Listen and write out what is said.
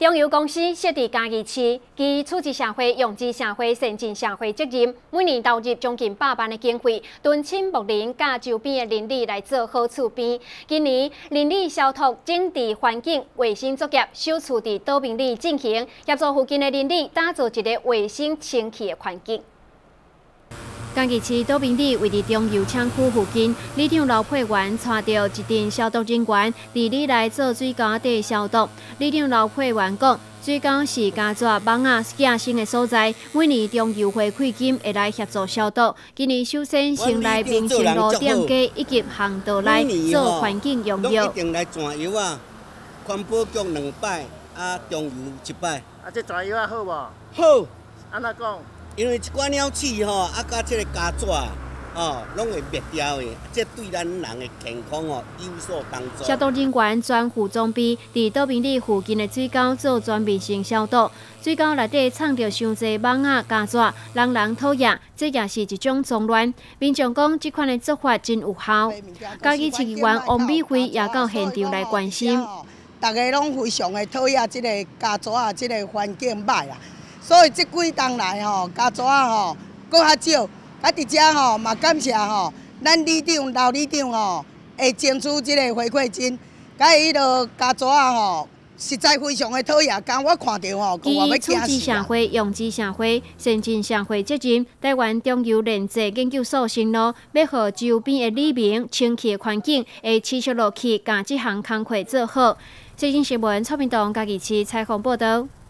中油公司设伫嘉义市，其处置社会、用之社会、善尽社会责任，每年投入将近100万的经费，敦亲睦邻，甲周边的邻里来做好厝边。今年邻里消毒、整治环境卫生作业首次伫岛民里进行，协助附近的邻里打造一个卫生清气的环境。 嘉义市岛民里位伫中油厂区附近，里长刘佩元带着一阵消毒人员伫里内做水沟底消毒。里长刘佩元讲，水沟是加蛇、蚊仔寄生的所在，每年中油回馈金会来协助消毒。今年首先先来民生路店街以及巷道内做环境用药。 一定来转油啊，环保局2摆，中油1摆。 这转油好无？ 好。 安怎讲？ 因为一寡鸟鼠吼，甲这个家蛇拢会灭掉的，这对咱人的健康有所帮助。 消毒人员全副装备，伫岛民里附近的水沟做全面性消毒。水沟内底藏着伤侪蚊仔、家蛇，人讨厌，这也是一种脏乱。民众讲，这款的做法真有效。嘉义市议员王美惠也到现场来关心。 大家拢非常的讨厌这个家蛇啊，这个环境歹啦。 所以这几冬来吼，家蛇吼搁较少，伫遮吼嘛感谢吼，咱里长、刘里长吼会争取这个回馈金，迄落家蛇吼实在非常的讨厌，刚我看到吼，我要惊死。基社会、用之社会、善尽社会责任，台湾中油炼制研究所承诺，要互周边的里民清气的环境会持续落去，甲这项工作做好。最新新闻，蔡明东嘉义市采访报道。